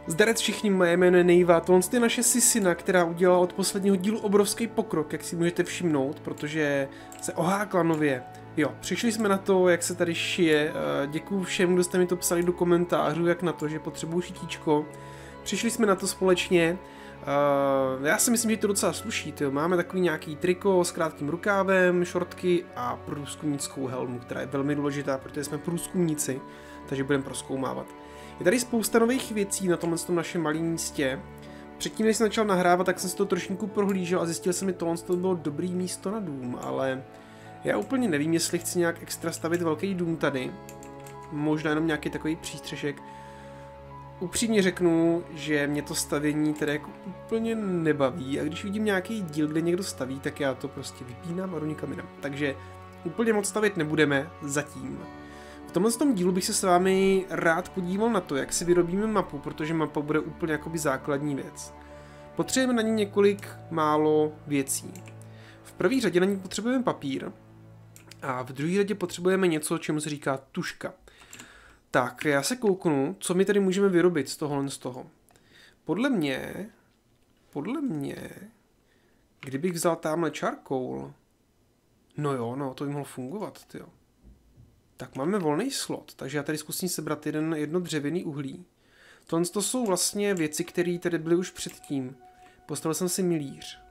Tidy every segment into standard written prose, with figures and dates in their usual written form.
Zdarec všichni, moje jméno je Nejva, tohle je naše Sisina, která udělala od posledního dílu obrovský pokrok, jak si můžete všimnout, protože se ohákla nově. Jo, přišli jsme na to, jak se tady šije, děkuju všem, kdo jste mi to psali do komentářů, jak na to, že potřebuju šitíčko. Přišli jsme na to společně, já si myslím, že to docela sluší, tyjo. Máme takový nějaký triko s krátkým rukávem, šortky a průzkumnickou helmu, která je velmi důležitá, protože jsme průzkumníci, takže budeme prozkoumávat. Je tady spousta nových věcí na tomhle našem malém místě. Předtím, než jsem začal nahrávat, tak jsem si to trošku prohlížel a zjistil jsem, že tohle bylo dobrý místo na dům, ale já úplně nevím, jestli chci nějak extra stavit velký dům tady. Možná jenom nějaký takový přístřešek. Upřímně řeknu, že mě to stavění tady jako úplně nebaví a když vidím nějaký díl, kde někdo staví, tak já to prostě vypínám a jdu nikam jinam. Takže úplně moc stavit nebudeme zatím. V tomhle dílu bych se s vámi rád podíval na to, jak si vyrobíme mapu, protože mapa bude úplně jakoby základní věc. Potřebujeme na ní několik málo věcí. V první řadě na ní potřebujeme papír a v druhé řadě potřebujeme něco, čemu se říká tužka. Tak, já se kouknu, co my tady můžeme vyrobit z toho. Podle mě, kdybych vzal tamhle charcoal, no jo, no, to by mohlo fungovat, tyjo. Tak máme volný slot, takže já tady zkusím sebrat jedno dřevěný uhlí. Tohle to jsou vlastně věci, které tady byly už předtím. Postavil jsem si milíř.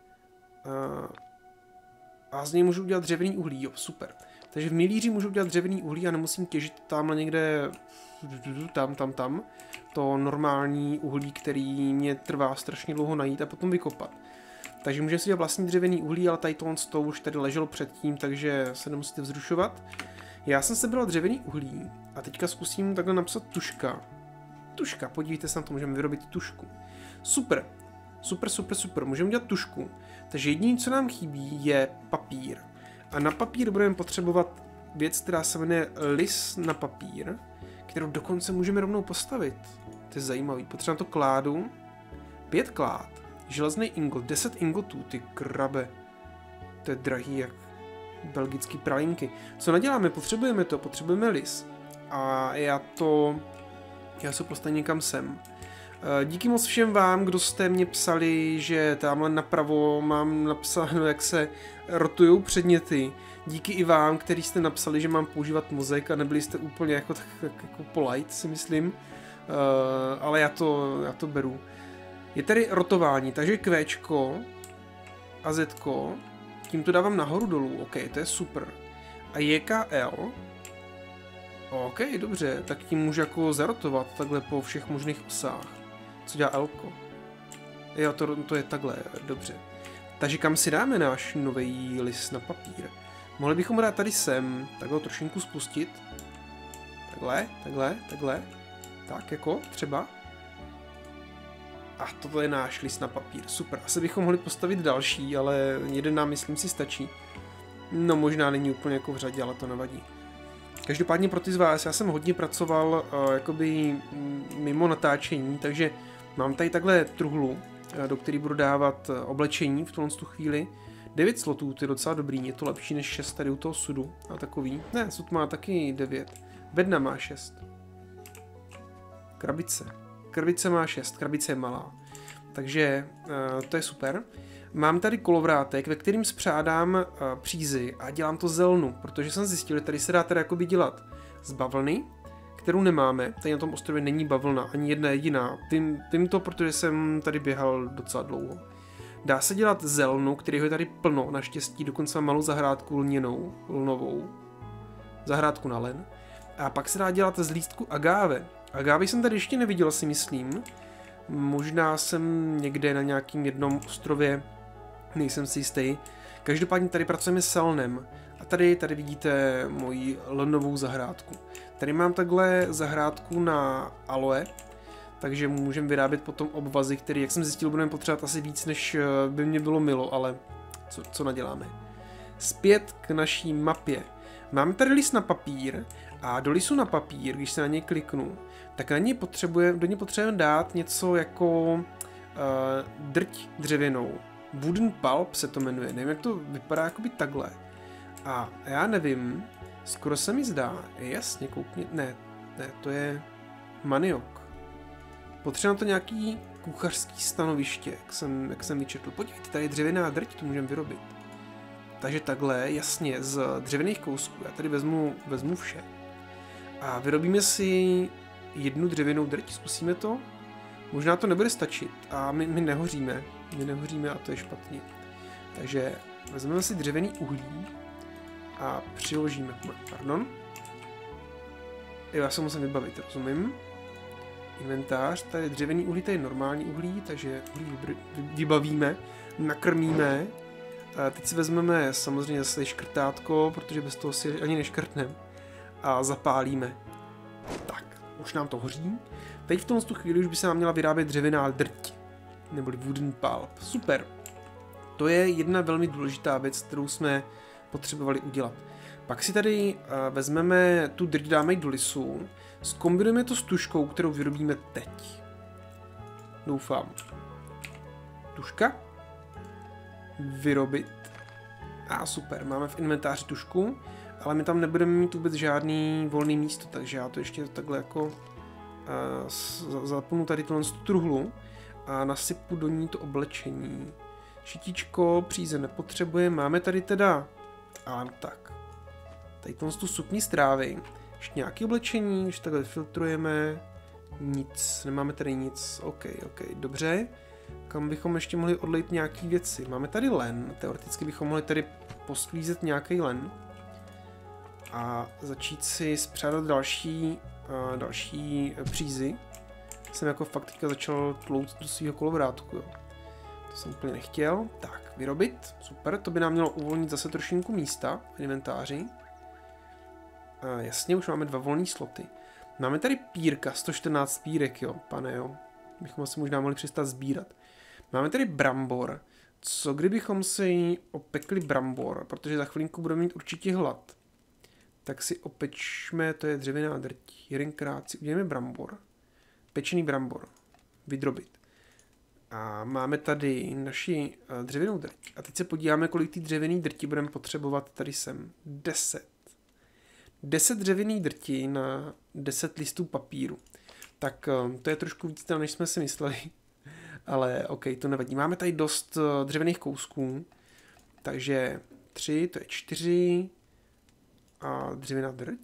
A z něj můžu udělat dřevěný uhlí, jo, super. Takže v milíři můžu udělat dřevěný uhlí a nemusím těžit tamhle někde, tam, to normální uhlí, který mě trvá strašně dlouho najít a potom vykopat. Takže můžeme si dělat vlastní dřevěný uhlí, ale tady to už tady leželo předtím, takže se nemusíte vzrušovat. Já jsem sebral dřevěný uhlí a teďka zkusím takhle napsat tužka. Tužka, podívejte se na to, můžeme vyrobit tužku. Super, můžeme dělat tužku. Takže jediné, co nám chybí, je papír. A na papír budeme potřebovat věc, která se jmenuje lis na papír, kterou dokonce můžeme rovnou postavit. To je zajímavý. Potřebujeme na to kládu, 5 klád, železný ingot, 10 ingotů, ty krabe. To je drahý jak belgický pralinky. Co naděláme? Potřebujeme lis. A já se postavím někam sem. Díky moc všem vám, kdo jste mě psali, že tamhle napravo mám napsáno, jak se rotujou předměty. Díky i vám, kteří jste napsali, že mám používat mozek a nebyli jste úplně jako polite, si myslím. Ale já to beru. Je tady rotování, takže Qčko a Zko, tím to dávám nahoru dolů, ok, to je super. A JKL, ok, dobře, tak tím můžu jako zarotovat takhle po všech možných osách. Co dělá Lko? Jo, to je takhle, dobře. Takže kam si dáme náš nový list na papír? Mohli bychom dát tady sem, takhle trošinku spustit. Takhle. Tak jako, třeba. A toto je náš list na papír, super. Asi bychom mohli postavit další, ale jeden nám, myslím si, stačí. No možná není úplně jako v řadě, ale to nevadí. Každopádně pro ty z vás, já jsem hodně pracoval jakoby mimo natáčení, takže mám tady takhle truhlu, do které budu dávat oblečení v tuhle chvíli. 9 slotů, to je docela dobrý, je to lepší než 6 tady u toho sudu a takový. Ne, sud má taky 9. Bedna má 6. Krabice má 6, krabice je malá. Takže to je super. Mám tady kolovrátek, ve kterým spřádám přízy a dělám to z lnu, protože jsem zjistil, že tady se dá teda jakoby dělat z bavlny, kterou nemáme. Tady na tom ostrově není bavlna, ani jedna jediná. Vím to, protože jsem tady běhal docela dlouho. Dá se dělat z lnu, kterého je tady plno, naštěstí dokonce mám malou zahrádku lnovou. Zahrádku na len. A pak se dá dělat z lístku agáve. Agávy jsem tady ještě neviděl, si myslím. Možná jsem někde na nějakým jednom ostrově, nejsem si jistý. Každopádně tady pracujeme s lnem. A tady vidíte moji lnovou zahrádku. Tady mám takhle zahrádku na aloe, takže můžeme vyrábět potom obvazy, které, jak jsem zjistil, budeme potřebovat asi víc, než by mě bylo milo, ale co naděláme. Zpět k naší mapě. Máme tady list na papír a do listu na papír, když se na něj kliknu, tak do něj potřebujeme dát něco jako drť dřevěnou. Wooden pulp se to jmenuje, nevím, jak to vypadá jakoby takhle. A já nevím, skoro se mi zdá, jasně, koukni, ne, to je maniok. Potřebujeme na to nějaký kuchařský stanoviště, jak jsem vyčetl. Podívejte, tady je dřevěná drť, tu můžeme vyrobit. Takže takhle, jasně, z dřevěných kousků. Já tady vezmu vše. A vyrobíme si jednu dřevěnou drť, zkusíme to. Možná to nebude stačit a my nehoříme. My nehoříme a to je špatně. Takže vezmeme si dřevěný uhlí a přiložíme. Pardon. Já se musím vybavit, rozumím. Inventář, tady je dřevěný uhlí, tady je normální uhlí, takže uhlí vybavíme, nakrmíme. A teď si vezmeme samozřejmě zase škrtátko, protože bez toho si ani neškrtneme. A zapálíme. Tak, už nám to hoří. Teď v tomto chvíli už by se nám měla vyrábět dřevěná drť. Neboli wooden pulp. Super. To je jedna velmi důležitá věc, kterou jsme potřebovali udělat. Pak si tady vezmeme tu drť, dáme ji do lisu, zkombinujeme to s tužkou, kterou vyrobíme teď. Doufám. Tužka. Vyrobit. Super, máme v inventáři tužku, ale my tam nebudeme mít vůbec žádný volný místo, takže já to ještě takhle jako zapnu tady tu truhlu a nasypu do ní to oblečení. Šitíčko, příze nepotřebuje, máme tady teda, tak, tady tu sukni z trávy, ještě nějaké oblečení, když takhle filtrujeme, nic, nemáme tady nic, ok, dobře, kam bychom ještě mohli odlejt nějaké věci, máme tady len, teoreticky bychom mohli tady posklízet nějaký len a začít si spřádat další přízy. Jsem jako fakt teďka začal tlouct do svého kolovrátku, jo. To jsem úplně nechtěl. Tak, vyrobit, super, to by nám mělo uvolnit zase trošinku místa v inventáři. Jasně, už máme 2 volné sloty. Máme tady pírka, 114 pírek, jo, pane, jo. Bychom asi možná mohli přestat sbírat. Máme tady brambor. Co kdybychom si opekli brambor, protože za chvilinku budeme mít určitě hlad. Tak si opečme, to je dřevěná drť. Jedenkrát si uděláme brambor. Pečený brambor. Vydrobit. A máme tady naši dřevěnou drť. A teď se podíváme, kolik ty dřevěný drti budeme potřebovat tady sem. 10. 10 dřevěných drtí na 10 listů papíru. Tak to je trošku víc, než jsme si mysleli. Ale ok, to nevadí. Máme tady dost dřevěných kousků. Takže 3, to je 4. A dřevěná drť.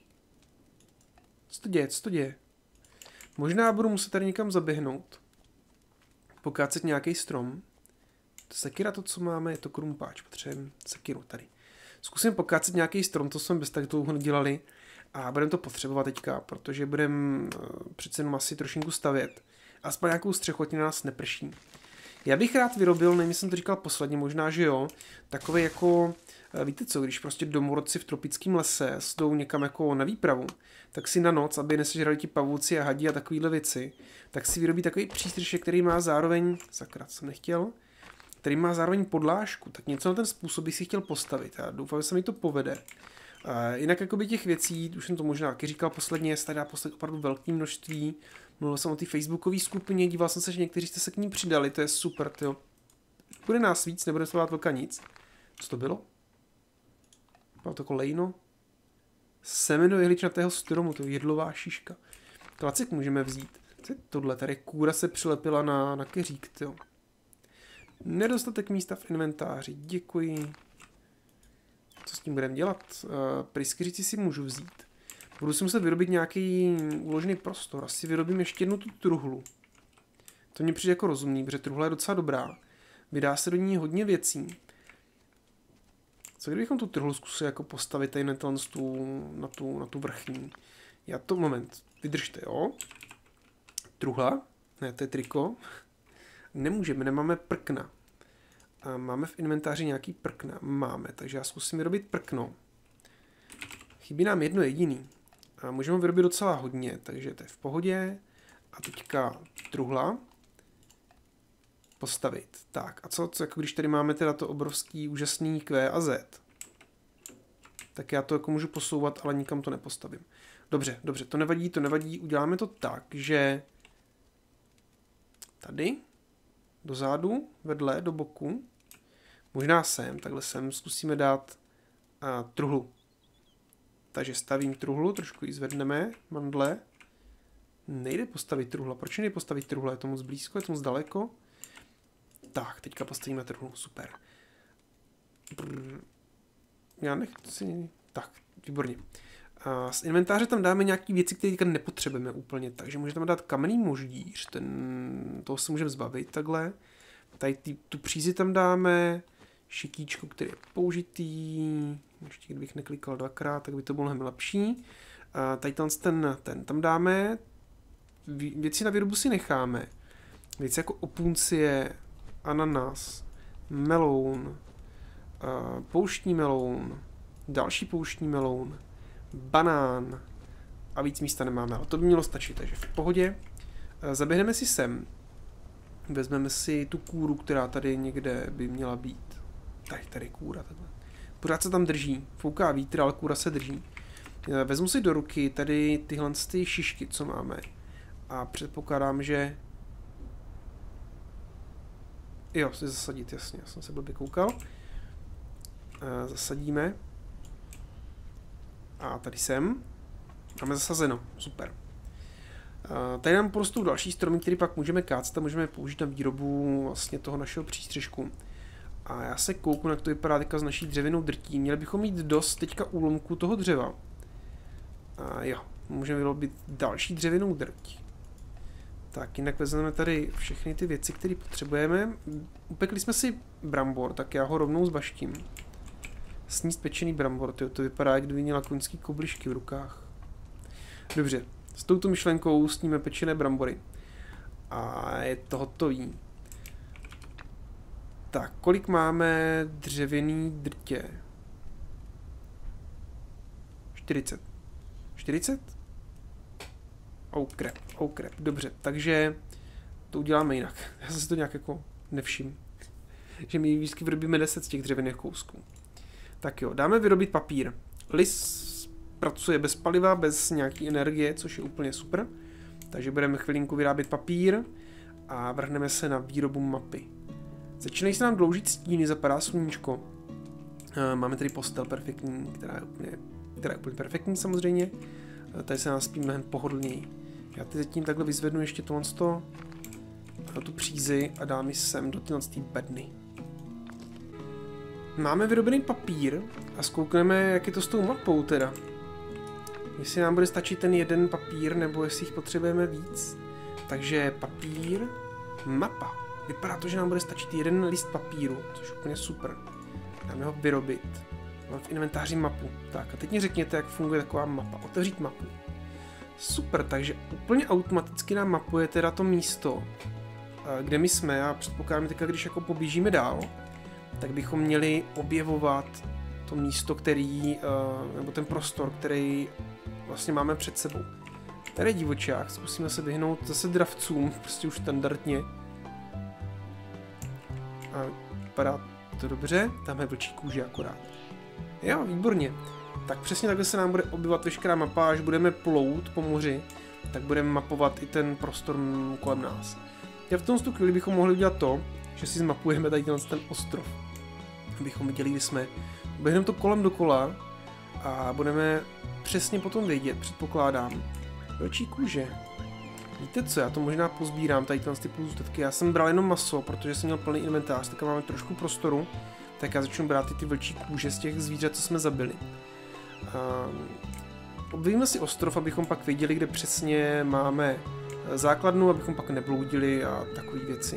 Co to děje? Možná budu muset tady někam zaběhnout. Pokácet nějaký strom. To sekira, to co máme, je to krumpáč. Potřebujeme sekiru tady. Zkusím pokácet nějaký strom, to jsme bez tak dlouho nedělali. A budeme to potřebovat teďka, protože budeme přece jenom asi trošinku stavět. Aspoň nějakou střechu, ať nás neprší. Já bych rád vyrobil, nevím, jsem to říkal posledně, možná, že jo, takové jako, víte co, když prostě domorodci v tropickém lese jdou někam jako na výpravu, tak si na noc, aby nesežrali ti pavouci a hadi a takovýhle věci, tak si vyrobí takový přístřešek, který má zároveň, sakra, jsem nechtěl, který má zároveň podlážku, tak něco na ten způsob bych si chtěl postavit. Já doufám, že se mi to povede. Jinak jakoby těch věcí, už jsem to možná taky říkal posledně, se tady dá posledně opravdu velké množství. Mluvil jsem o té facebookové skupině, díval jsem se, že někteří jste se k ní přidali, to je super, tyjo. Bude nás víc, nebude se bát velká nic. Co to bylo? Bylo to jako lejno? Semeno jehličnatého stromu, to je jedlová šiška. Klacek můžeme vzít. Co je tohle? Tady kůra se přilepila na keřík, tyjo. Nedostatek místa v inventáři, děkuji. Co s tím budeme dělat? Pryskyřici si můžu vzít. Budu si muset vyrobit nějaký uložený prostor. Asi vyrobím ještě jednu tu truhlu. To mně přijde jako rozumný, protože truhla je docela dobrá. Vydá se do ní hodně věcí. Co kdybychom tu truhlu zkusili jako postavit tady na tu vrchní? Já to, moment, vydržte, jo? Truhla? Ne, to je triko. Nemůžeme, nemáme prkna. A máme v inventáři nějaký prkna? Máme, takže já zkusím vyrobit prkno. Chybí nám jedno jediný. A můžeme vyrobit docela hodně, takže to je v pohodě. A teďka truhla. Postavit. Tak, a co jako když tady máme teda to obrovský úžasný Q a Z? Tak já to jako můžu posouvat, ale nikam to nepostavím. Dobře, to nevadí. Uděláme to tak, že tady, dozadu, vedle, do boku, možná sem, takhle sem, zkusíme dát truhlu. Takže stavím truhlu, trošku ji zvedneme, mandle. Nejde postavit truhla. Proč nejde postavit truhla? Je to moc blízko, je to moc daleko? Tak, teďka postavíme truhlu. Super. Já nechci... Tak, výborně. Z inventáře tam dáme nějaké věci, které teďka nepotřebujeme úplně, takže můžeme dát kamenný moždíř, toho se můžeme zbavit takhle. Tady tu přízi tam dáme, šitíčko, který je použitý, ještě kdybych neklikal dvakrát, tak by to bylo mnohem lepší. Tady ten tam dáme, věci na výrobu si necháme, věci jako opuncie, ananas, meloun, pouštní meloun, další pouštní meloun, banán a víc místa nemáme, ale to by mělo stačit, takže v pohodě. Zaběhneme si sem, vezmeme si tu kůru, která tady někde by měla být. Tady kůra, takhle. Pořád se tam drží, fouká vítr, ale kůra se drží. Vezmu si do ruky tady tyhle ty šišky, co máme. A předpokládám, že... Jo, si zasadit, jasně, já jsem se blbě koukal. Zasadíme. A tady jsem. Máme zasazeno, super. Tady nám porostou další stromy, které pak můžeme kácet a můžeme použít na výrobu vlastně toho našeho přístřežku. A já se kouknu, jak to vypadá teďka s naší dřevěnou drtí. Měli bychom mít dost teďka úlomků toho dřeva. A jo, můžeme vyrobit další dřevěnou drť. Tak, jinak vezmeme tady všechny ty věci, které potřebujeme. Upekli jsme si brambor, tak já ho rovnou zbaštím. Sníst pečený brambor, to vypadá, jak kdyby měla koňský koblišky v rukách. Dobře, s touto myšlenkou sníme pečené brambory. A je to hotový. Tak, kolik máme dřevěný drtě? 40. 40? Oh crap, dobře, takže to uděláme jinak. Já jsem si to nějak jako nevšiml. Že my vždycky vyrobíme 10 z těch dřevěných kousků. Tak jo, dáme vyrobit papír. Lis pracuje bez paliva, bez nějaké energie, což je úplně super. Takže budeme chvilinku vyrábět papír a vrhneme se na výrobu mapy. Začínají se nám dloužit stíny, zapadá sluníčko. Máme tady postel perfektní, která je úplně perfektní samozřejmě. Tady se nás spí mnohem pohodlněji. Já teď zatím takhle vyzvednu ještě tohle tu přízi a dám ji sem do tyhle bedny. Máme vyrobený papír a zkoukneme, jak je to s tou mapou teda. Jestli nám bude stačit ten jeden papír, nebo jestli jich potřebujeme víc. Takže papír, mapa. Vypadá to, že nám bude stačit jeden list papíru, což je úplně super. Dáme ho vyrobit. Mám v inventáři mapu. Tak a teď mi řekněte, jak funguje taková mapa. Otevřít mapu. Super, takže úplně automaticky nám mapuje teda to místo, kde my jsme. A předpokládám teďka, když jako poběžíme dál, tak bychom měli objevovat to místo, nebo ten prostor, který vlastně máme před sebou. Tady je divočák, zkusíme se vyhnout zase dravcům, prostě už standardně. A vypadá to dobře, tam je vlčí kůže akorát. Jo, výborně. Tak přesně takhle se nám bude objevovat veškerá mapa, až budeme plout po moři, tak budeme mapovat i ten prostor kolem nás. A v tom chvíli bychom mohli udělat to, že si zmapujeme tady ten ostrov. Abychom viděli, kde jsme. Běhneme to kolem dokola a budeme přesně potom vědět, předpokládám. Vlčí kůže. Víte co, já to možná pozbírám, tady ty pozůstatky. Já jsem bral jenom maso, protože jsem měl plný inventář, tak máme trošku prostoru. Tak já začnu brát ty vlčí kůže z těch zvířat, co jsme zabili. Objevíme si ostrov, abychom pak věděli, kde přesně máme základnu, abychom pak nebloudili a takové věci.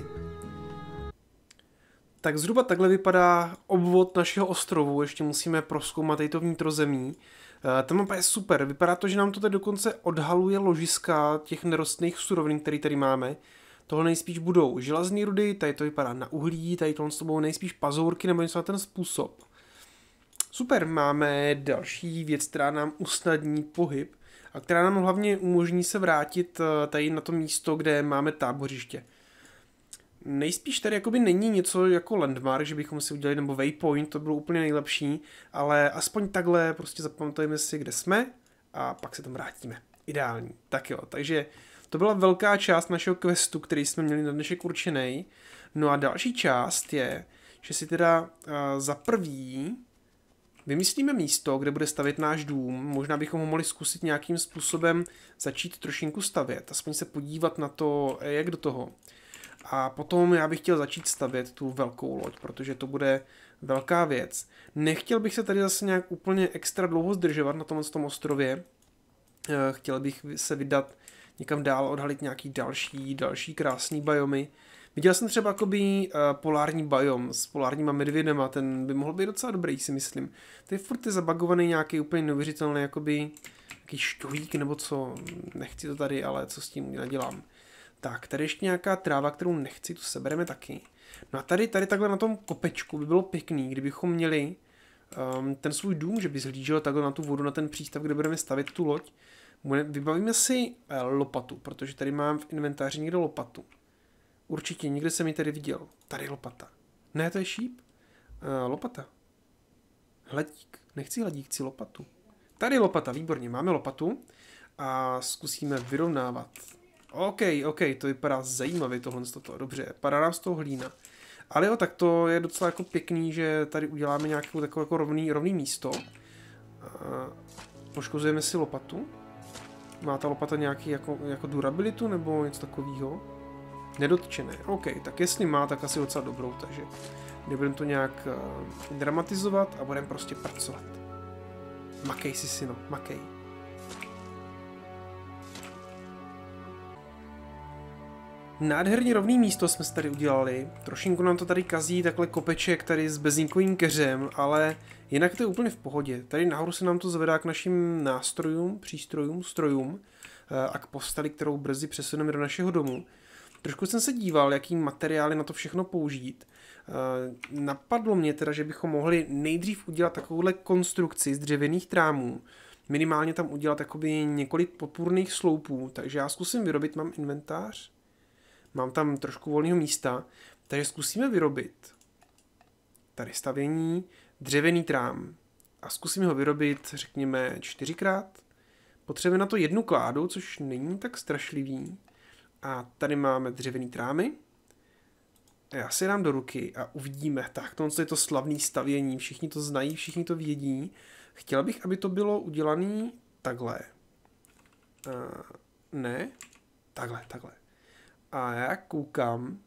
Tak zhruba takhle vypadá obvod našeho ostrovu, ještě musíme prozkoumat tady to vnitrozemí. Ta mapa je super, vypadá to, že nám to tady dokonce odhaluje ložiska těch nerostných surovin, které tady máme. Tohle nejspíš budou železné rudy, tady to vypadá na uhlí, tady tohle budou nejspíš pazourky nebo něco na ten způsob. Super, máme další věc, která nám usnadní pohyb a která nám hlavně umožní se vrátit tady na to místo, kde máme tábořiště. Nejspíš tady jakoby není něco jako landmark, že bychom si udělali, nebo waypoint, to bylo úplně nejlepší, ale aspoň takhle prostě zapamatujeme si, kde jsme a pak se tam vrátíme. Ideální. Tak jo, takže to byla velká část našeho questu, který jsme měli na dnešek určený. No a další část je, že si teda za prvý Vymyslíme místo, kde bude stavět náš dům. Možná bychom ho mohli zkusit nějakým způsobem začít trošinku stavět. Aspoň se podívat na to, jak do toho. A potom já bych chtěl začít stavět tu velkou loď, protože to bude velká věc. Nechtěl bych se tady zase nějak úplně extra dlouho zdržovat na tom ostrově. Chtěl bych se vydat někam dál, odhalit nějaký další krásný biomy. Viděl jsem třeba jakoby polární biom s polárníma medvědema, ten by mohl být docela dobrý, si myslím. To je furt zabagovaný nějaký úplně neuvěřitelný, jakoby nějaký šťovík nebo co, nechci to tady, ale co s tím nadělám. Tak, tady ještě nějaká tráva, kterou nechci, tu sebereme taky. No a tady takhle na tom kopečku by bylo pěkný, kdybychom měli ten svůj dům, že by zhlížel takhle na tu vodu, na ten přístav, kde budeme stavět tu loď. Vybavíme si lopatu, protože tady mám v inventáři někde lopatu. Určitě, někde jsem ji tady viděl. Tady je lopata. Ne, to je šíp. Lopata. Hladík. Nechci hladík, chci lopatu. Tady je lopata, výborně, máme lopatu. A zkusíme vyrovnávat. OK, to vypadá zajímavě tohle. Dobře, padá nám z toho hlína. Ale jo, tak to je docela jako pěkný, že tady uděláme nějakou takové jako rovný místo. Poškozujeme si lopatu. Má ta lopata nějaký jako durabilitu nebo něco takového? Nedotčené. OK, tak jestli má, tak asi docela dobrou, takže nebudeme to nějak dramatizovat a budeme prostě pracovat. Makej si, syno, makej. Nádherně rovný místo jsme si tady udělali. Trošinku nám to tady kazí takhle kopeček tady s bezínkovým keřem, ale jinak to je úplně v pohodě. Tady nahoru se nám to zvedá k našim nástrojům, přístrojům, strojům a k posteli, kterou brzy přesuneme do našeho domu. Trošku jsem se díval, jaký materiály na to všechno použít. Napadlo mě teda, že bychom mohli nejdřív udělat takovouhle konstrukci z dřevěných trámů. Minimálně tam udělat jakoby několik podpůrných sloupů, takže já zkusím vyrobit, mám inventář. Mám tam trošku volného místa, takže zkusíme vyrobit tady stavění dřevěný trám a zkusíme ho vyrobit, řekněme, 4krát. Potřebujeme na to 1 kládu, což není tak strašlivý. A tady máme dřevěný trámy. Já si dám do ruky a uvidíme. Tak, tohle je to slavné stavění, všichni to znají, všichni to vědí. Chtěl bych, aby to bylo udělané takhle. Ne, takhle. A já koukám,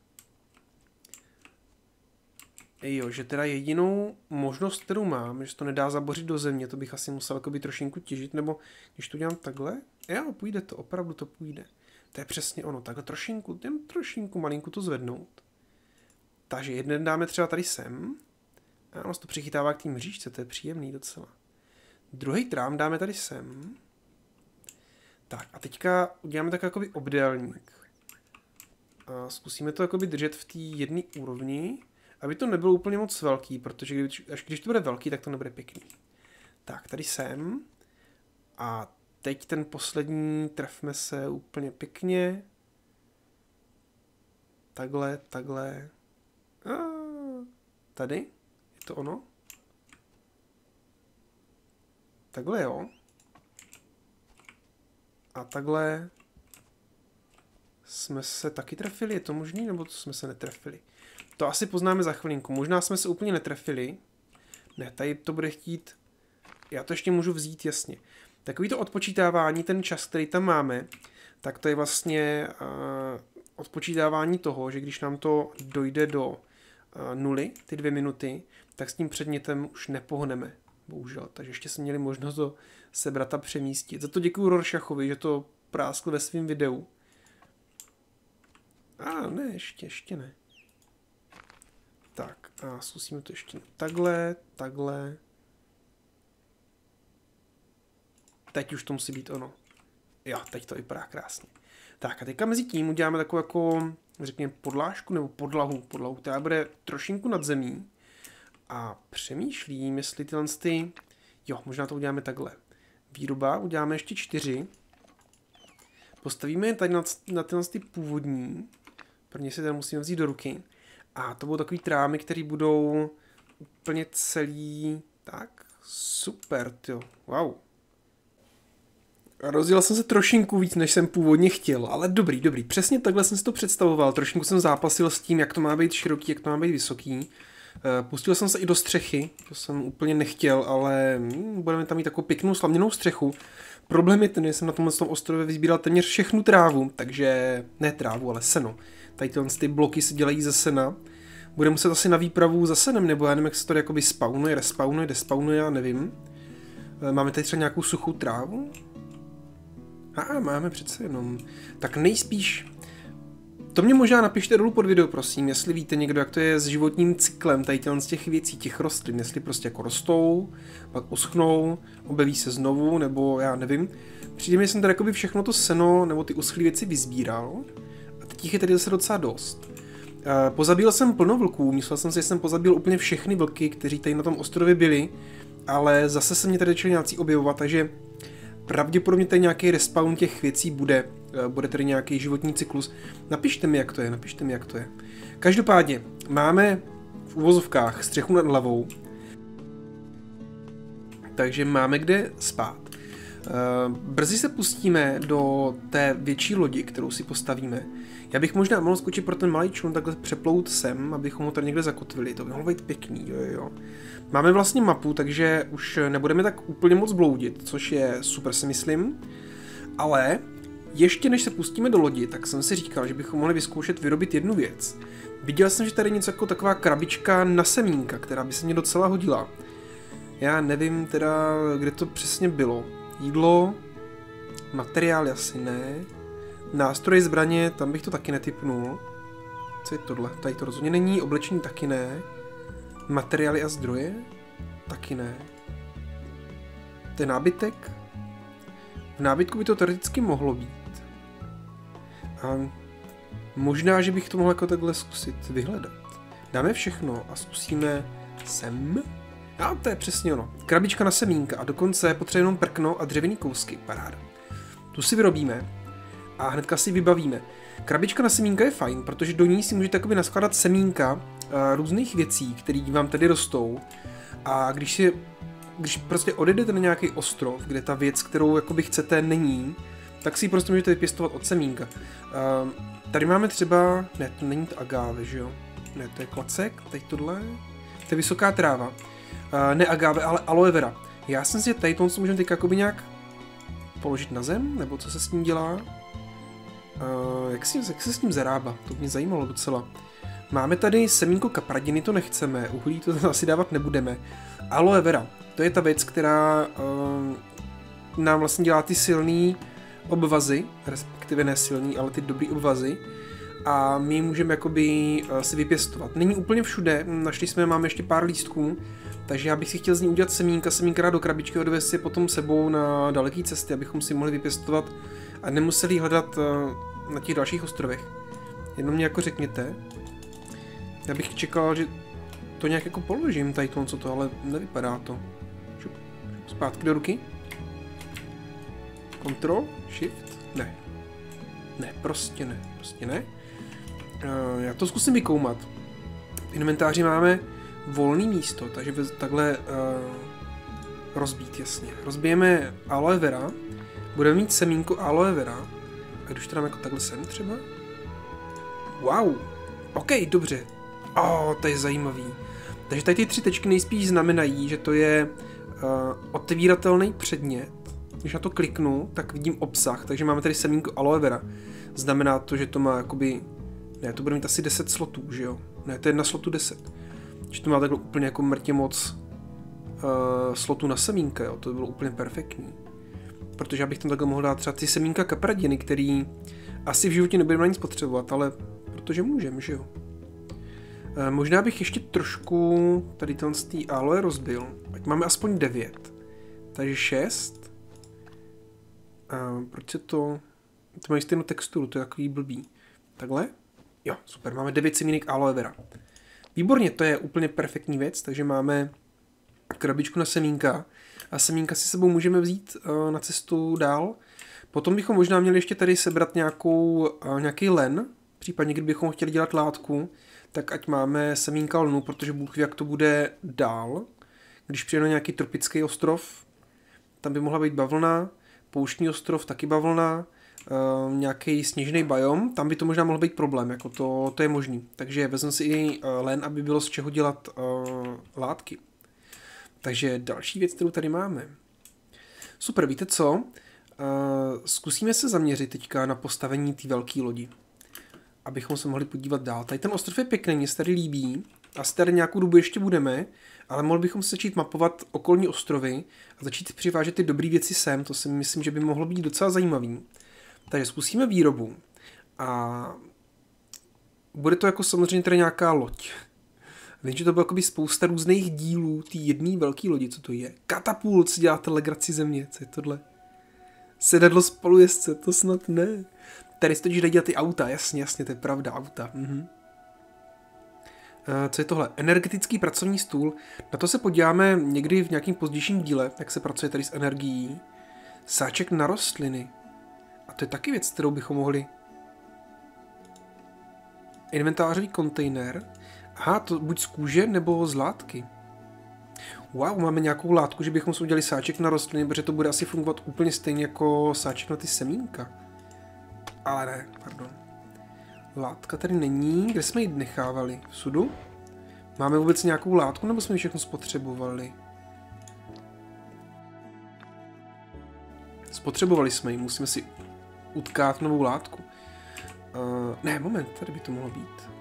že teda jedinou možnost, kterou mám, že to nedá zabořit do země, to bych asi musel jakoby trošinku těžit, nebo když to dělám takhle, jo, půjde to, opravdu to půjde. To je přesně ono, takhle trošinku malinku to zvednout. Takže jeden dáme třeba tady sem, a ono se to přichytává k té mřížce, to je příjemný docela. Druhý trám dáme tady sem. Tak a teďka uděláme tak jakoby obdélník. A zkusíme to jakoby držet v té jedné úrovni, aby to nebylo úplně moc velký, protože když to bude velký, tak to nebude pěkný. Tak, tady jsem. A teď ten poslední, trefme se úplně pěkně. Takhle. Tady? Je to ono? Takhle jo. A takhle jsme se taky trefili, je to možný, nebo to jsme se netrefili? To asi poznáme za chvilinku. Možná jsme se úplně netrefili. Ne, tady to bude chtít. Já to ještě můžu vzít, jasně. Takový to odpočítávání, ten čas, který tam máme, tak to je vlastně odpočítávání toho, že když nám to dojde do nuly, ty 2 minuty, tak s tím předmětem už nepohneme. Bohužel. Takže ještě jsme měli možnost ho sebrat a přemístit. Za to děkuju Rorschachovi, že to práskl ve svém videu. Ne, ještě ne. Tak a zkusíme to ještě takhle. Teď už to musí být ono. Jo, teď to vypadá krásně. Tak a teďka mezi tím uděláme takovou jako, řekněme, podlážku nebo podlahu, která bude trošinku nad zemí. A přemýšlím, jestli tyhle jo, možná to uděláme takhle. Výroba, uděláme ještě 4. Postavíme je tady na tyhle původní. Prvně si tady musíme vzít do ruky. A to budou takový trámy, které budou úplně celý. Tak, super, jo. Wow. Rozdělal jsem se trošinku víc, než jsem původně chtěl, ale dobrý. Přesně takhle jsem si to představoval. Trošinku jsem zápasil s tím, jak to má být široký, jak to má být vysoký. Pustil jsem se i do střechy, to jsem úplně nechtěl, ale budeme tam mít takovou pěknou slaměnou střechu. Problém je ten, že jsem na tomhle ostrově vyzbíral téměř všechnu trávu, takže ne trávu, ale seno. Tady ty bloky se dělají ze sena. Budeme muset asi na výpravu za senem, nebo já nevím, jak se to jakoby spawnuje, respawnuje, despawnuje, já nevím. Máme tady třeba nějakou suchou trávu? Máme přece jenom. Tak nejspíš... To mě možná napište dolů pod video, prosím, jestli víte někdo, jak to je s životním cyklem tady z těch věcí, těch rostlin, jestli prostě jako rostou, pak uschnou, objeví se znovu, nebo já nevím. Přijde mi, že jsem tady jakoby všechno to seno, nebo ty uschlé věci vyzbíral, a teď jich je tady zase docela dost. Pozabil jsem plno vlků, myslel jsem si, že jsem pozabil úplně všechny vlky, kteří tady na tom ostrově byli, ale zase se mě tady začali nějací objevovat, takže pravděpodobně tady nějaký respawn těch věcí bude tady nějaký životní cyklus. Napište mi, jak to je. Každopádně máme v uvozovkách střechu nad hlavou, takže máme kde spát. Brzy se pustíme do té větší lodi, kterou si postavíme. Já bych možná mohl skočit pro ten malý člun, takhle přeplout sem, abychom ho tady někde zakotvili, to by mohlo být pěkný, jo. Máme vlastně mapu, takže už nebudeme tak úplně moc bloudit, což je super, si myslím. Ale ještě než se pustíme do lodi, tak jsem si říkal, že bychom mohli vyzkoušet vyrobit jednu věc. Viděl jsem, že tady je něco jako taková krabička na semínka, která by se mě docela hodila. Já nevím teda, kde to přesně bylo. Jídlo, materiály asi ne. Nástroje, zbraně, tam bych to taky netipnul. Co je tohle? Tady to rozhodně není, oblečení taky ne. Materiály a zdroje? Taky ne. To je nábytek? V nábytku by to teoreticky mohlo být. A možná, že bych to mohl jako takhle zkusit vyhledat. Dáme všechno a zkusíme sem. A to je přesně ono. Krabička na semínka a dokonce potřebujeme jenom prkno a dřevěný kousky. Paráda. Tu si vyrobíme a hnedka si vybavíme. Krabička na semínka je fajn, protože do ní si můžete jakoby naskládat semínka různých věcí, které vám tady rostou. A když prostě odejdete na nějaký ostrov, kde ta věc, kterou jakoby chcete, není, tak si ji prostě můžete vypěstovat od semínka. Tady máme třeba... Ne, to není to agáve, že jo? Ne, to je klacek, teď tohle. To je vysoká tráva. Ne agáve, ale aloe vera. Já jsem si tady tomu můžeme teď jakoby nějak položit na zem, nebo co se s ním dělá? Jak se s ním zarábá? To mě zajímalo docela. Máme tady semínko kapradiny, to nechceme, uhlí to asi dávat nebudeme. Aloe vera, to je ta věc, která nám vlastně dělá ty silný obvazy, respektive ne silný, ale ty dobrý obvazy. A my můžeme jakoby si vypěstovat. Není úplně všude, našli jsme, máme ještě pár lístků, takže já bych si chtěl z ní udělat semínka dát do krabičky a odvést si je potom sebou na daleké cesty, abychom si mohli vypěstovat a nemuseli hledat na těch dalších ostrovech. Jenom mě jako řekněte. Já bych čekal, že to nějak jako položím tady to, ale nevypadá to. Zpátky do ruky. Control, shift, ne. Ne, prostě ne. Já to zkusím vykoumat. V inventáři máme volné místo, takže takhle rozbít, jasně. Rozbijeme aloe vera, budeme mít semínko aloe vera, a když to dám jako takhle sem třeba. Wow, ok, dobře. To je zajímavý. Takže tady ty 3 tečky nejspíš znamenají, že to je otevíratelný předmět. Když na to kliknu, tak vidím obsah, takže máme tady semínko aloe vera. Znamená to, že to má jakoby... Ne, to bude mít asi 10 slotů, že jo? Ne, to je na slotu 10. Že to má takhle úplně jako mrtě moc slotů na semínka, jo? To by bylo úplně perfektní. Protože já bych tam takhle mohl dát třeba ty semínka kapradiny, který asi v životě nebudeme na nic potřebovat, ale protože můžeme, že jo? Možná bych ještě trošku tady z té aloe rozbil, ať máme aspoň 9. Takže 6. Proč se to... To mají stejnou texturu, to je takový blbý. Takhle? Jo, super, máme 9 semínek aloe vera. Výborně, to je úplně perfektní věc, takže máme krabičku na semínka a semínka si sebou můžeme vzít na cestu dál. Potom bychom možná měli ještě tady sebrat nějaký len, případně kdybychom chtěli dělat látku, tak ať máme semínka lnu, protože Bůh ví, jak to bude dál. Když přijde na nějaký tropický ostrov, tam by mohla být bavlna, pouštní ostrov taky bavlna, nějaký sněžný biom, tam by to možná mohl být problém, jako to je možný. Takže vezmu si i len, aby bylo z čeho dělat látky. Takže další věc, kterou tady máme. Super, víte co? Zkusíme se zaměřit teďka na postavení té velké lodi, abychom se mohli podívat dál. Tady ten ostrov je pěkný, mě se tady líbí. Asi tady nějakou dobu ještě budeme, ale mohli bychom se začít mapovat okolní ostrovy a začít přivážet ty dobré věci sem. To si myslím, že by mohlo být docela zajímavý. Takže zkusíme výrobu. A bude to jako samozřejmě tady nějaká loď. Vím, že to bylo jakoby spousta různých dílů té jedné velké lodi. Co to je? Katapult, si děláte legraci země. Co je tohle? Sedadlo spolujezdce, to snad ne. Tady se totiž dají dělat ty auta, jasně, to je pravda, auta. Co je tohle? Energetický pracovní stůl. Na to se podíváme někdy v nějakým pozdějším díle, jak se pracuje tady s energií. Sáček na rostliny. A to je taky věc, kterou bychom mohli... Inventářový kontejner. Aha, to buď z kůže, nebo z látky. Wow, máme nějakou látku, že bychom si udělali sáček na rostliny, protože to bude asi fungovat úplně stejně jako sáček na ty semínka. Ale ne, pardon. Látka tady není. Kde jsme ji nechávali? V sudu? Máme vůbec nějakou látku, nebo jsme ji všechno spotřebovali? Spotřebovali jsme ji, musíme si utkát novou látku. Ne, moment, tady by to mohlo být.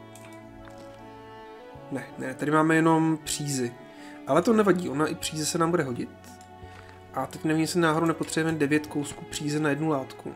Ne, tady máme jenom přízy. Ale to nevadí, ona i příze se nám bude hodit. A teď nevím, jestli náhodou nepotřebujeme 9 kousků příze na jednu látku.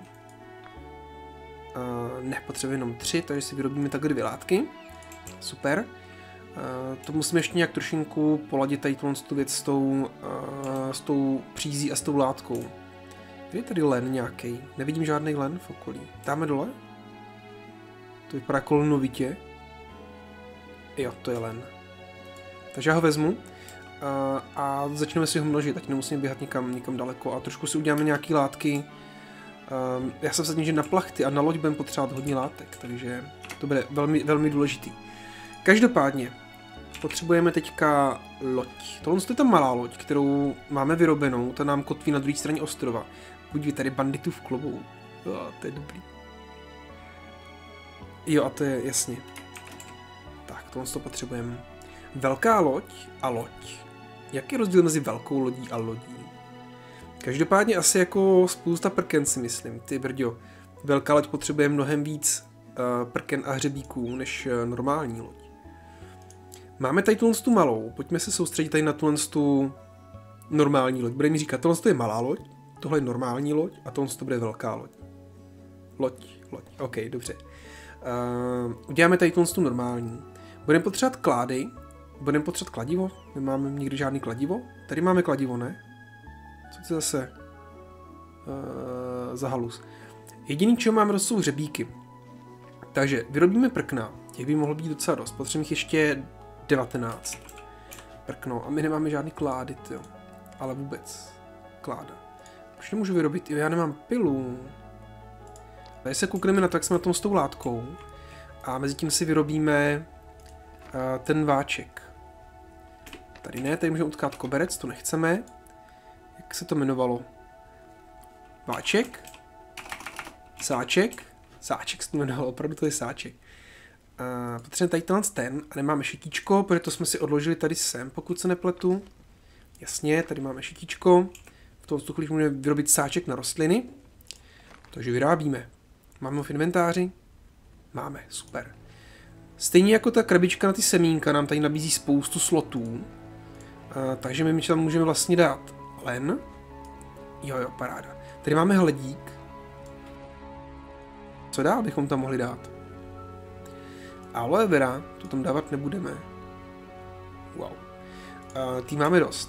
Ne, potřebujeme jenom 3, takže si vyrobíme takhle 2 látky. Super. To musíme ještě nějak trošinku poladit tady tu věc s tou přízí a s tou látkou. Je tady len nějaký. Nevidím žádný len v okolí. Dáme dole? To vypadá kolonovitě. Jo, to je len. Takže já ho vezmu a začneme si ho množit, ať nemusíme běhat někam daleko a trošku si uděláme nějaký látky. Já jsem vsadil, že na plachty a na loď budeme potřebovat hodně látek, takže to bude velmi, velmi důležitý. Každopádně potřebujeme teďka loď. Tohle je ta malá loď, kterou máme vyrobenou, ta nám kotví na druhé straně ostrova. Buď tady banditů v klobouk. To je dobrý. Jo, a to je jasně. Tak, tohle to potřebujeme. Velká loď a loď. Jaký je rozdíl mezi velkou lodí a lodí? Každopádně asi jako spousta prken si myslím. Ty brďo, velká loď potřebuje mnohem víc prken a hřebíků než normální loď. Máme tady tu malou, pojďme se soustředit tady na tu normální loď. Bude mi říkat, tohle je malá loď, tohle je normální loď a tohle to bude velká loď. Loď, ok, dobře. Uděláme tady tu normální. Budeme potřebovat klády, budeme potřebovat kladivo, nemáme nikdy žádný kladivo. Tady máme kladivo, ne? Co to zase za halus. Jediný, čeho máme, jsou hřebíky. Takže vyrobíme prkna, těch by mohlo být docela dost, potřebujeme ještě 19 prkno a my nemáme žádný klády, tyjo. Ale vůbec kláda. Proč nemůžu vyrobit? Já nemám pilu. Tady se koukneme na to, jak jsme na tom s tou látkou a mezi tím si vyrobíme ten váček. Tady ne, tady můžeme utkat koberec, to nechceme. Jak se to jmenovalo? Váček? Sáček? Sáček se to jmenovalo, opravdu to je sáček. Potřebujeme tady ten a nemáme šetíčko, protože to jsme si odložili tady sem, pokud se nepletu. Jasně, tady máme šetíčko. V tom chvíli můžeme vyrobit sáček na rostliny. Takže vyrábíme. Máme ho v inventáři? Máme, super. Stejně jako ta krabička na ty semínka nám tady nabízí spoustu slotů. Takže my tam můžeme vlastně dát len. Jo, paráda. Tady máme hledík. Co dál bychom tam mohli dát? Aloe vera, to tam dávat nebudeme. Wow. Tý máme dost.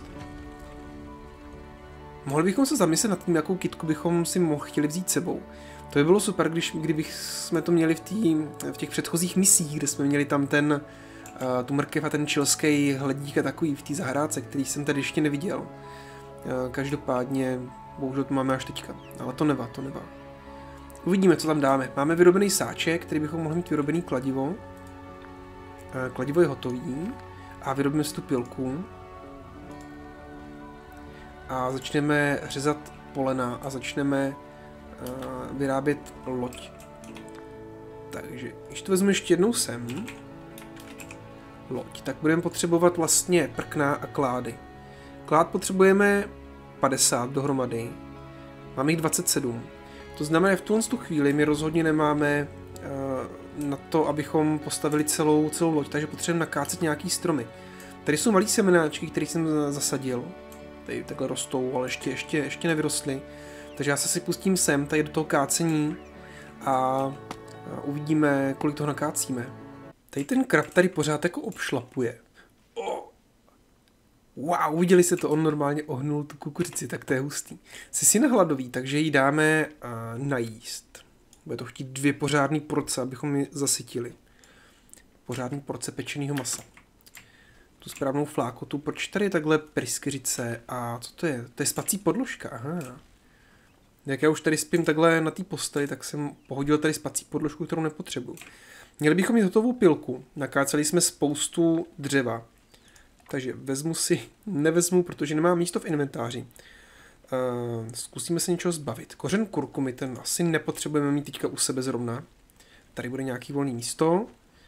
Mohli bychom se zamyslet nad tím, jakou kitku bychom si chtěli vzít sebou. To by bylo super, kdybych jsme to měli v těch předchozích misích, kde jsme měli tam tu mrkev a ten čilský hledík a takový v té zahrádce, který jsem tady ještě neviděl. Každopádně, bohužel to máme až teďka, ale to nevá. Uvidíme, co tam dáme. Máme vyrobený sáček, který bychom mohli mít vyrobený kladivo. Kladivo je hotový a vyrobíme si tu pilku. A začneme řezat polena a začneme vyrábět loď. Takže, když to vezmu ještě jednou sem, loď, tak budeme potřebovat vlastně prkna a klády. Klád potřebujeme 50 dohromady, máme jich 27. To znamená, že v tu chvíli my rozhodně nemáme na to, abychom postavili celou loď, takže potřebujeme nakácet nějaký stromy. Tady jsou malý semenáčky, které jsem zasadil. Tady takhle rostou, ale ještě nevyrostly. Takže já se si pustím sem, tady do toho kácení a uvidíme, kolik toho nakácíme. Tady ten krab tady pořád jako obšlapuje. Oh. Wow, viděli jste to, on normálně ohnul tu kukuřici, tak to je hustý. Jsi nahladový, takže ji dáme najíst. Bude to chtít 2 pořádný porce, abychom ji zasytili. Pořádný porce pečeného masa. Tu správnou flákotu. Proč tady je takhle pryskyřice a co to je? To je spací podložka, aha. Jak já už tady spím takhle na té posteli, tak jsem pohodil tady spací podložku, kterou nepotřebuji. Měli bychom mít hotovou pilku. Nakáceli jsme spoustu dřeva. Takže nevezmu, protože nemám místo v inventáři. Zkusíme se něčeho zbavit. Kořen kurkumy, ten asi nepotřebujeme mít teďka u sebe zrovna. Tady bude nějaký volný místo.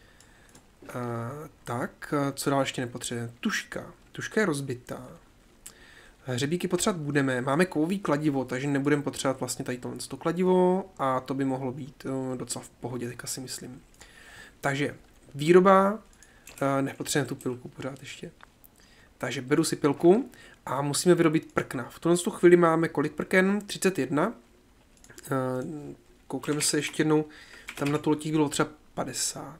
Tak, co dál ještě nepotřebujeme? Tuška. Tuška je rozbitá. Hřebíky potřebovat budeme. Máme kovový kladivo, takže nebudeme potřebovat vlastně tady to kladivo a to by mohlo být docela v pohodě, teďka si myslím. Takže výroba, nepotřebujeme tu pilku pořád ještě. Takže beru si pilku a musíme vyrobit prkna. V tuhle chvíli máme kolik prken? 31. Koukneme se ještě jednou, tam na tu lotí bylo třeba 50.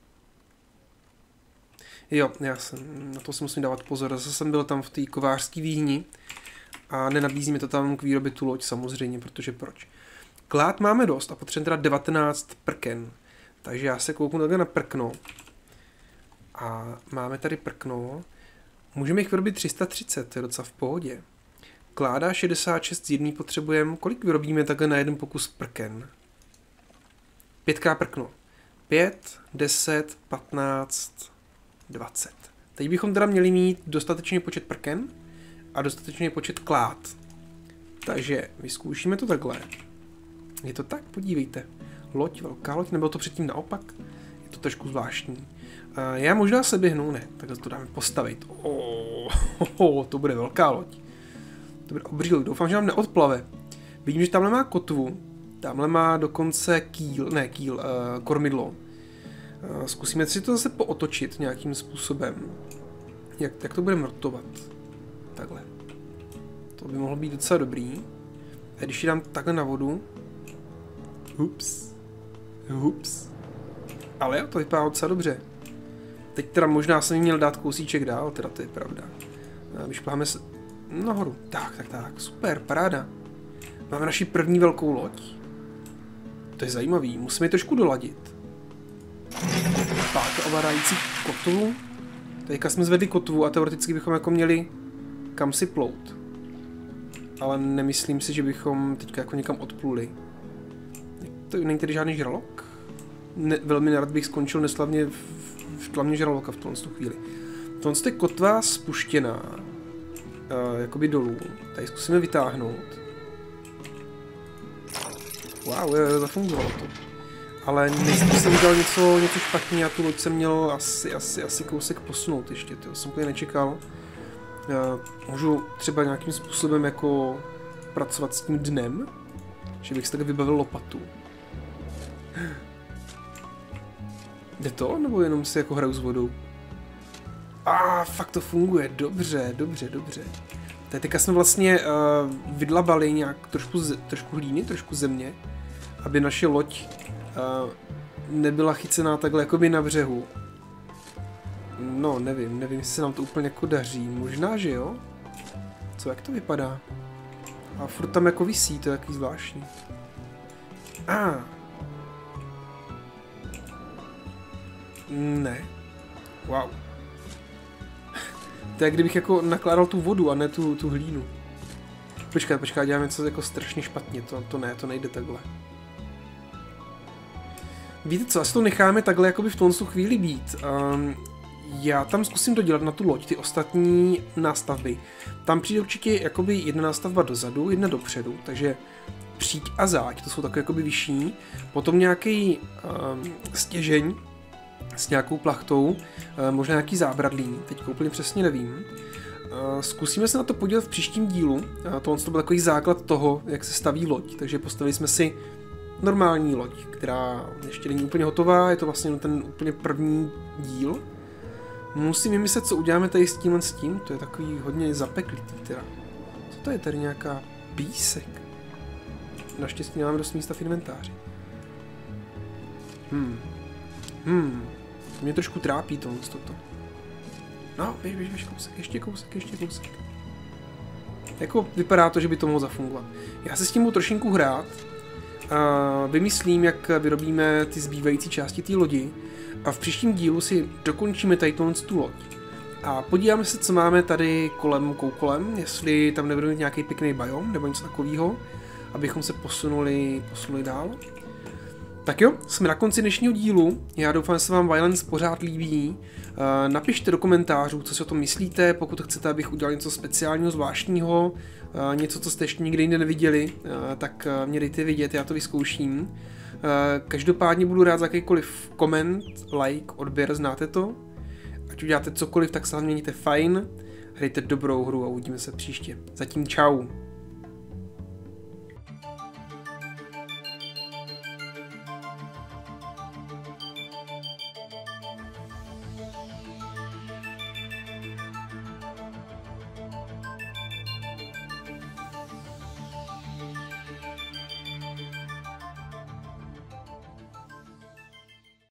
Jo, na to si musím dávat pozor. Zase jsem byl tam v té kovářské výhni a nenabízí mi to tam k výrobě tu loď samozřejmě, protože proč? Klád máme dost a potřebujeme teda 19 prken. Takže já se kouknu takhle na prkno. A máme tady prkno. Můžeme jich vyrobit 330, to je docela v pohodě. Kláda 66 z jedný potřebujeme. Kolik vyrobíme takhle na jeden pokus prken? 5x prkno. 5, 10, 15, 20. Teď bychom teda měli mít dostatečný počet prken a dostatečný počet klád. Takže vyzkoušíme to takhle. Je to tak? Podívejte. Loď, velká loď, nebylo to předtím naopak? Je to trošku zvláštní. Já možná se běhnu, ne, takhle to dáme postavit. To bude velká loď. To bude obří loď, doufám, že nám neodplave. Vidím, že tamhle má kotvu, tamhle má dokonce kormidlo. Zkusíme si to zase pootočit nějakým způsobem. Jak to budeme rotovat? Takhle. To by mohlo být docela dobrý. A když ji dám takhle na vodu. Ups. Ale jo, to vypadá docela dobře. Teď teda možná jsem jí měl dát kousíček dál, teda to je pravda. Vyšpláme se nahoru. Tak, super, paráda. Máme naši první velkou loď. To je zajímavý, musíme ji trošku doladit. Tak, ovládající kotvu. Teďka jsme zvedli kotvu a teoreticky bychom jako měli kam si plout. Ale nemyslím si, že bychom teďka jako někam odpluli. To není tedy žádný žralok? Velmi nerad bych skončil neslavně v tlamě žraloka v tuhle chvíli. Tohle je kotva spuštěná. Jakoby dolů. Tady zkusíme vytáhnout. Wow, zafungovalo to. Ale myslím, že jsem udělal něco špatně a tu loď jsem měl asi kousek posunout ještě. To jsem úplně nečekal. Můžu třeba nějakým způsobem jako pracovat s tím dnem, že bych si tak vybavil lopatu. Jde to? Nebo jenom si jako hraju s vodou? Fakt to funguje. Dobře. Teďka jsme vlastně vydlabali nějak trošku hlíny, trošku země, aby naše loď nebyla chycená takhle jakoby na břehu. No, nevím, jestli se nám to úplně jako daří. Možná, že jo? Co, jak to vypadá? A furt tam jako visí, to je takový zvláštní. Ne. Wow. To je, kdybych jako nakládal tu vodu a ne tu hlínu. Počkej, dělám něco jako strašně špatně, to nejde takhle. Víte co, asi to necháme takhle jakoby v tomhle chvíli být. Já tam zkusím dodělat na tu loď ty ostatní nástavby. Tam přijde určitě jakoby jedna nástavba dozadu, jedna dopředu, takže příď a záď, to jsou takové jakoby vyšší, potom nějaký stěžeň s nějakou plachtou, možná nějaký zábradlí, teď úplně přesně nevím. Zkusíme se na to podívat v příštím dílu, to byl takový základ toho, jak se staví loď, takže postavili jsme si normální loď, která ještě není úplně hotová, je to vlastně ten úplně první díl. Musím vymyslet, co uděláme tady s tím, to je takový hodně zapeklitý teda. Co to je tady nějaká písek? Naštěstí nemáme dost místa v inventáři. To mě trošku trápí toto. No, běž, kousek, ještě kousek. Jako vypadá to, že by to mohlo zafungovat. Já se s tím budu trošinku hrát. Vymyslím, jak vyrobíme ty zbývající části té lodi a v příštím dílu si dokončíme tady tu loď. A podíváme se, co máme tady kolem, jestli tam nebudeme nějaký pěkný biom nebo něco takového, abychom se posunuli dál. Tak jo, jsme na konci dnešního dílu, já doufám, že se vám Violence pořád líbí. Napište do komentářů, co si o tom myslíte, pokud chcete, abych udělal něco speciálního, zvláštního, něco, co jste ještě nikdy jinde neviděli, tak mě dejte vědět, já to vyzkouším. Každopádně budu rád za jakýkoliv koment, like, odběr, znáte to. Ať uděláte cokoliv, tak se hlavně mějte fajn, hrajte dobrou hru a uvidíme se příště. Zatím čau.